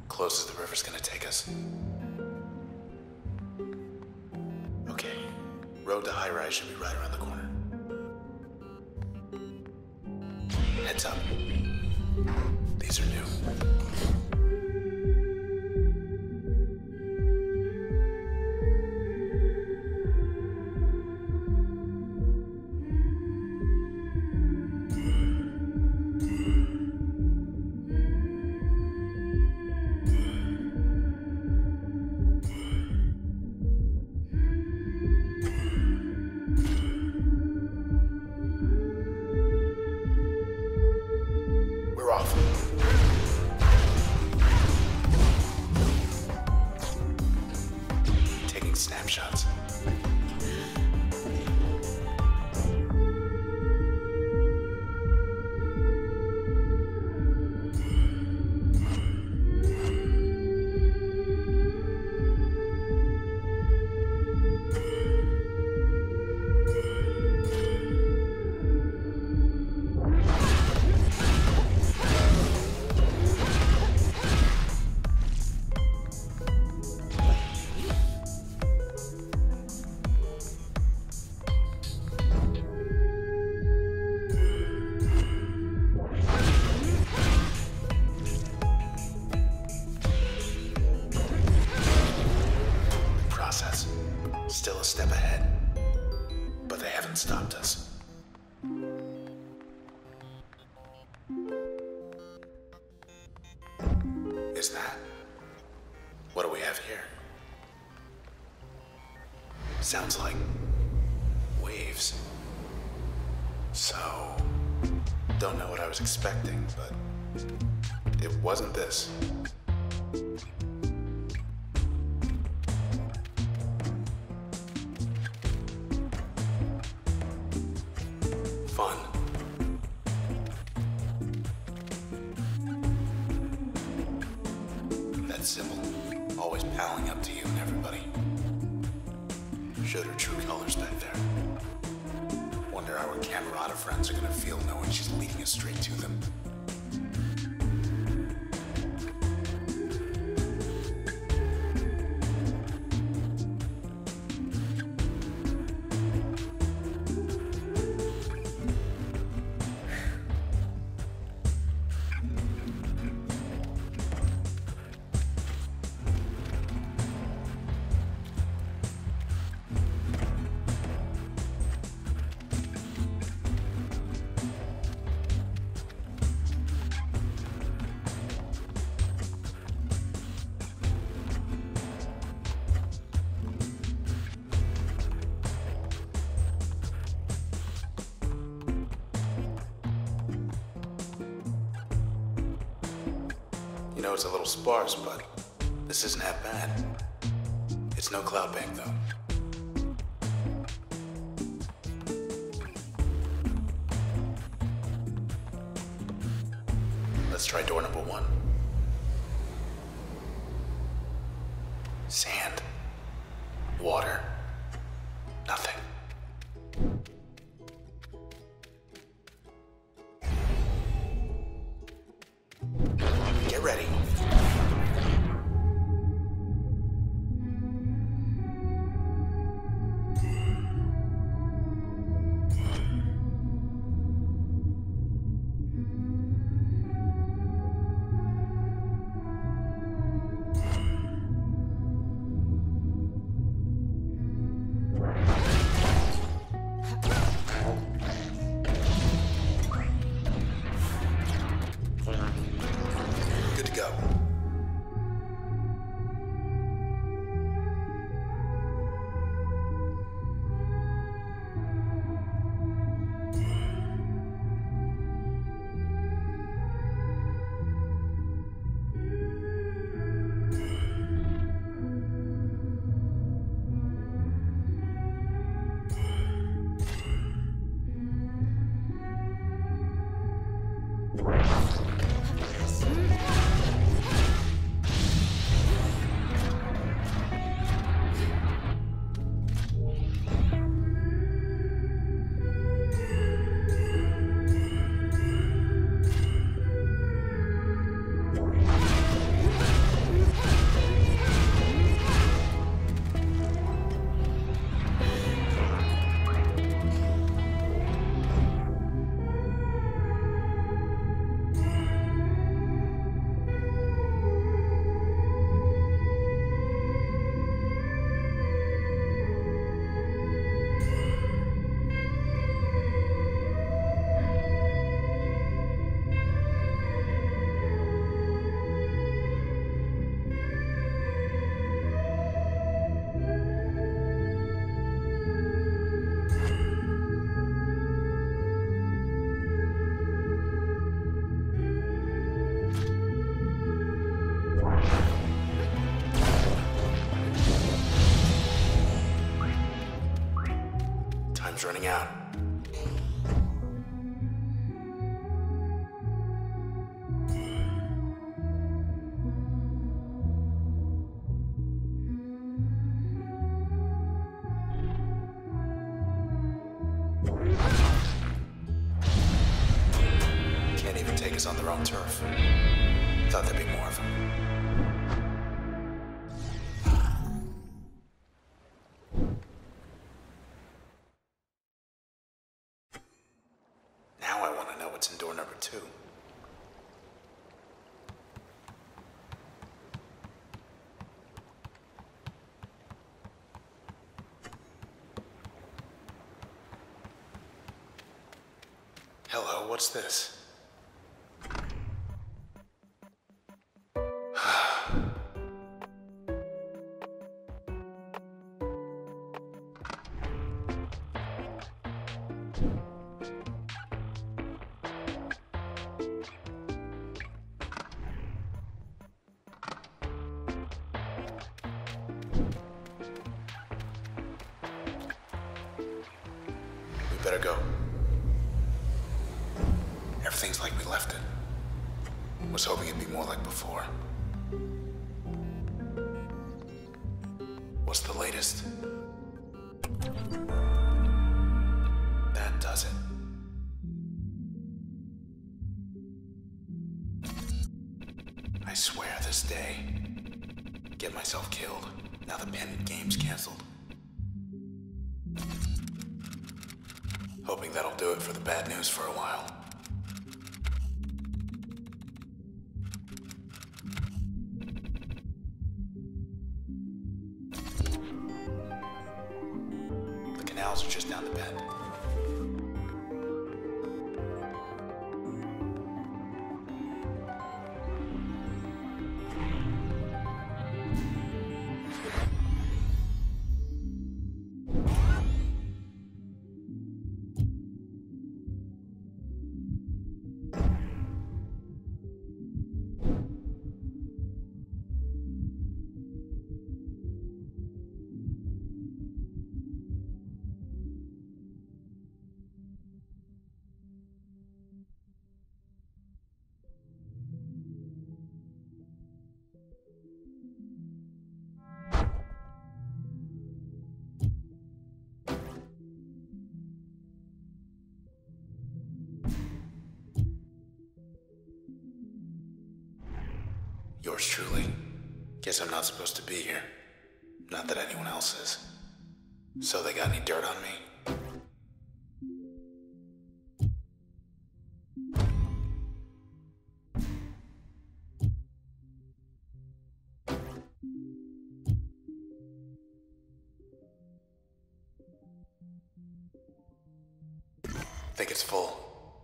Close as the river's gonna take us. Okay, road to high rise should be right around the corner. Heads up. These are new. Snapshots. Still a step ahead, but they haven't stopped us. Is that? What do we have here? Sounds like waves. So, don't know what I was expecting, but it wasn't this. Fun. That symbol, always palling up to you and everybody. Showed her true colors back there. Wonder how our Camerata friends are gonna feel knowing she's leading us straight to them. You know, it's a little sparse, but this isn't that bad. It's no Cloudbank, though. Let's try door number 1. Sand. Water. Nothing. Get ready. Time's running out. Can't even take us on their own turf. Thought there'd be more of them. Now I want to know what's in door number 2. Hello, what's this? We better go. Everything's like we left it. Was hoping it'd be more like before. What's the latest? That does it. I swear this day. Get myself killed. Now the pen game's canceled. Hoping that'll do it for the bad news for a while. The canals are just down the bend. Yours truly. Guess I'm not supposed to be here. Not that anyone else is. So they got any dirt on me? Think it's full.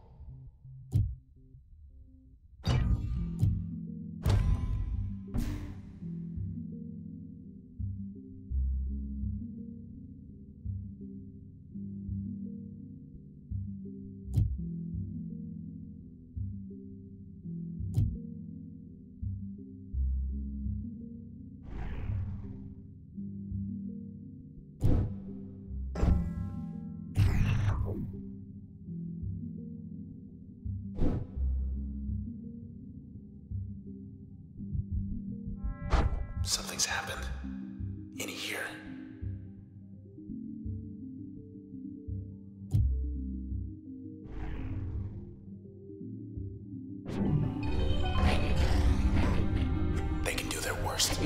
Something's happened. In here. They can do their worst.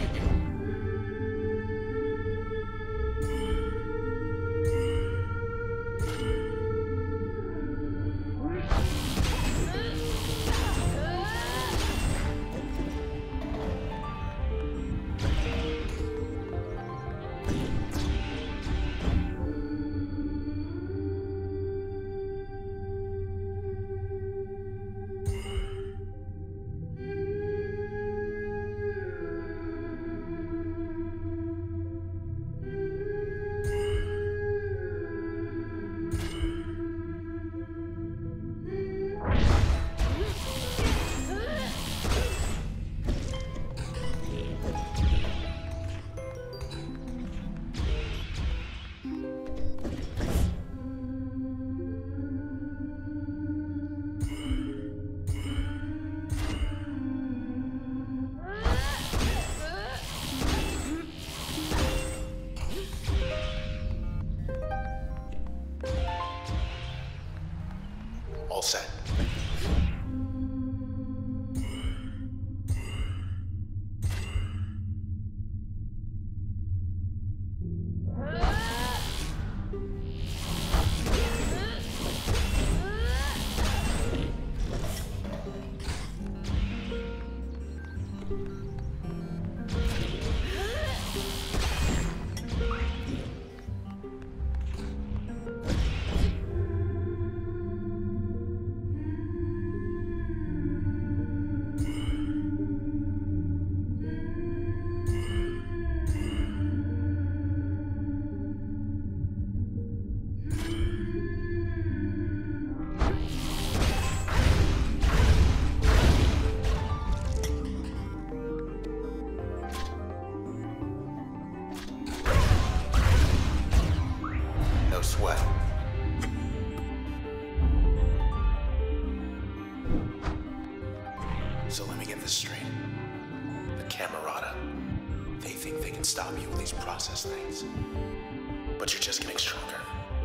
Camerata. They think they can stop you with these process things. But you're just getting stronger.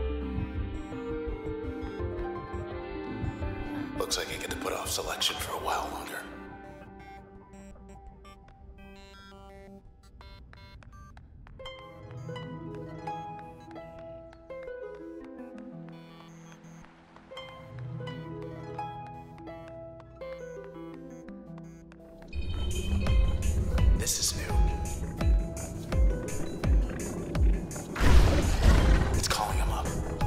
Looks like I get to put off selection for a while longer. This is new. It's calling him up.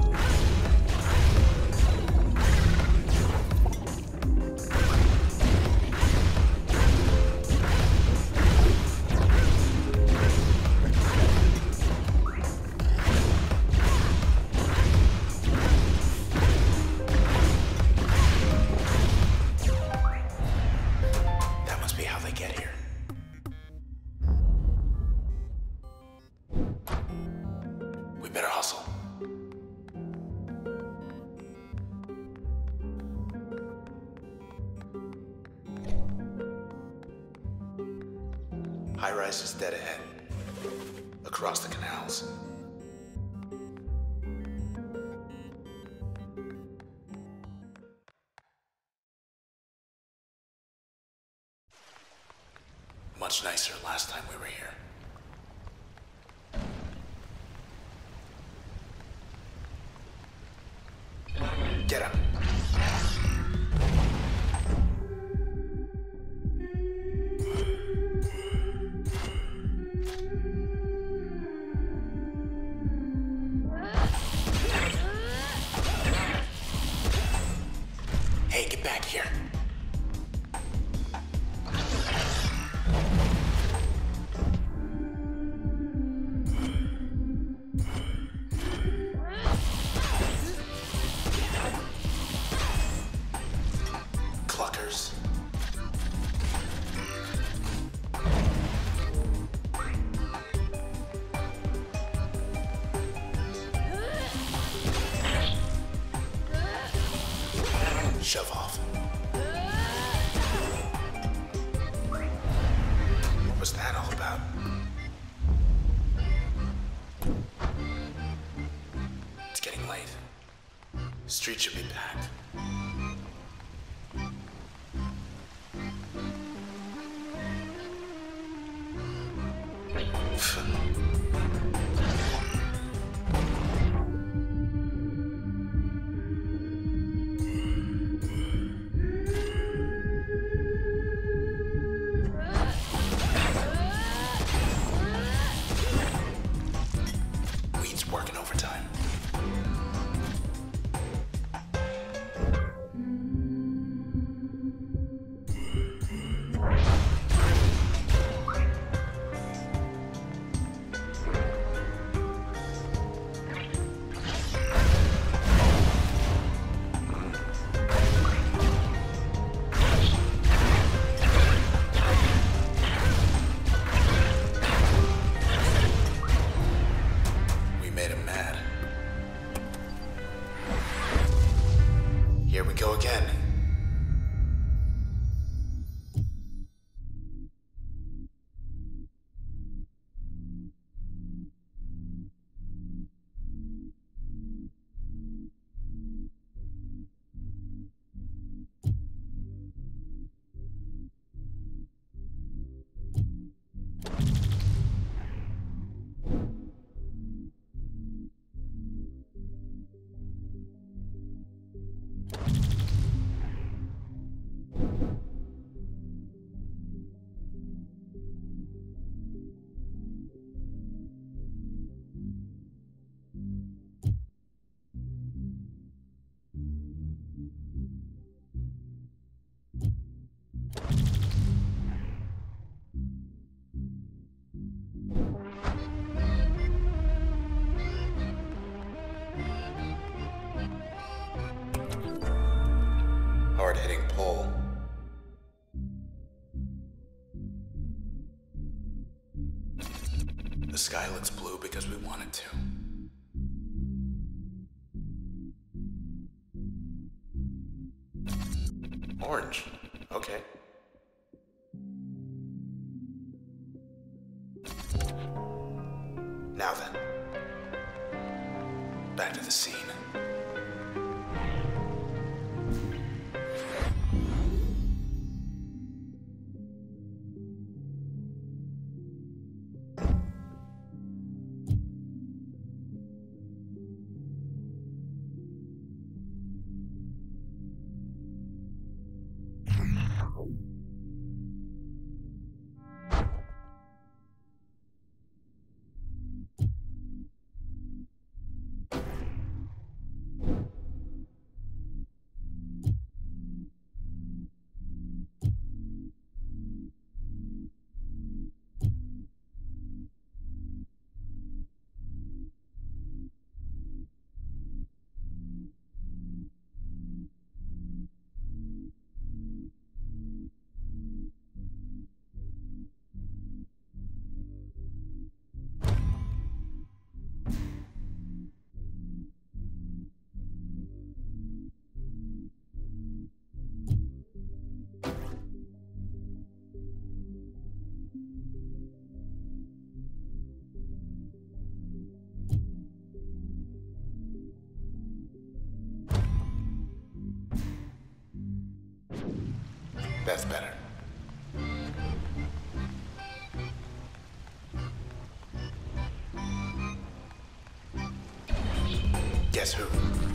That must be how they get here. We better hustle. High rise is dead ahead. Across the canals. Much nicer last time we were here. Get him. Hey, get back here. Cluckers. Shove off. What was that all about? It's getting late. Street should be packed. Weed's working overtime. We made him mad. Here we go again. Hard-hitting pull. The sky looks blue because we want it to. Orange. Okay. Now then, back to the scene. That's better. Guess who?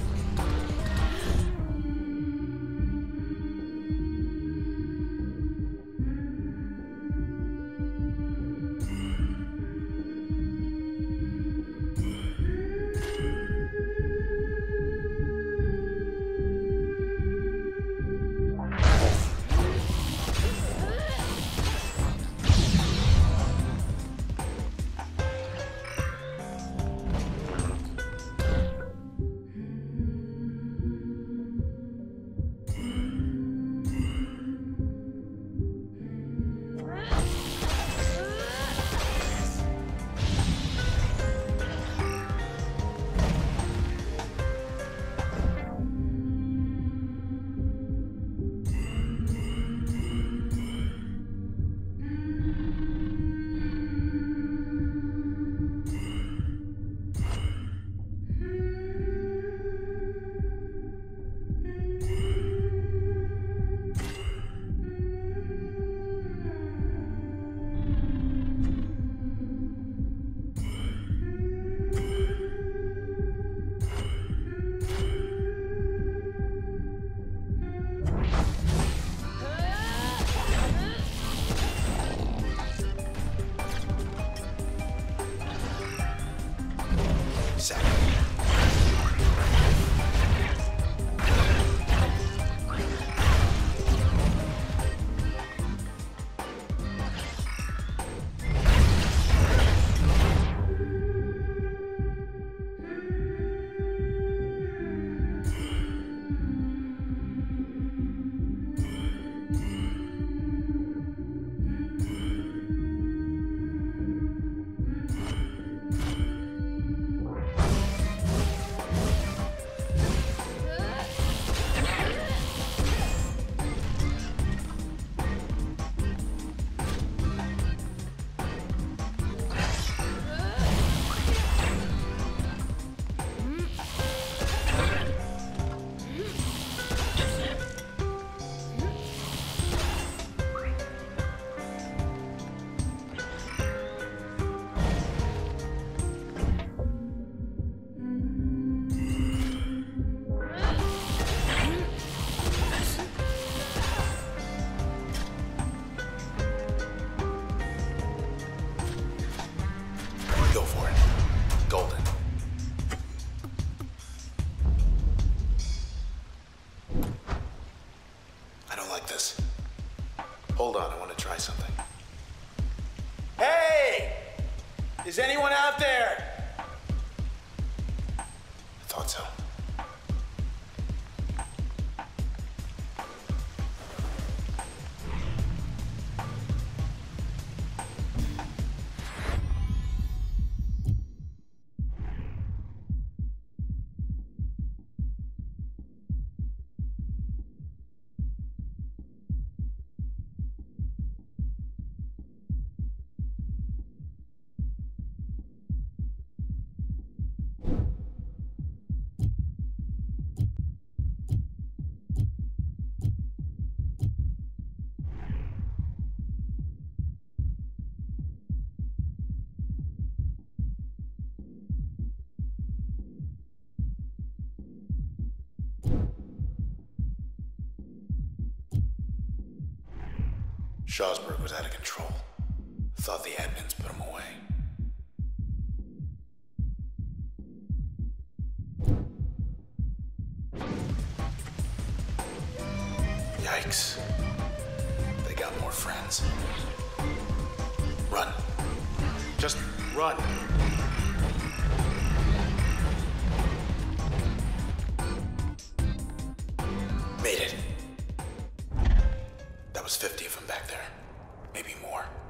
Hold on, I want to try something. Hey! Is anyone out there? I thought so. Shawsburg was out of control. Thought the admins put him away. Yikes. They got more friends. Run. Just run. Made it. That was 50 of them back there. Maybe more.